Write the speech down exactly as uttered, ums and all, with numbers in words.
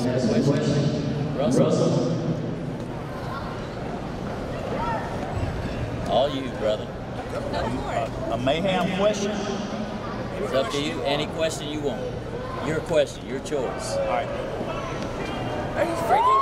ask a question. Russell. Russell. All you, brother. A, a mayhem question? It's up to you. Any question you want. Your question, your choice. All right. Are you freaking